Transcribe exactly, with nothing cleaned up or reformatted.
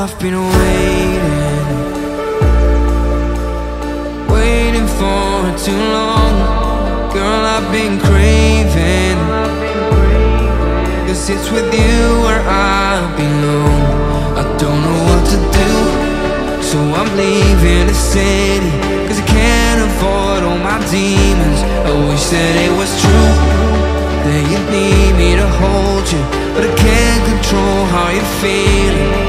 I've been waiting, waiting for too long. Girl, I've been craving, 'cause it's with you where I belong. I don't know what to do, so I'm leaving the city, 'cause I can't avoid all my demons. I wish that it was true, that you need me to hold you, but I can't control how you're feeling.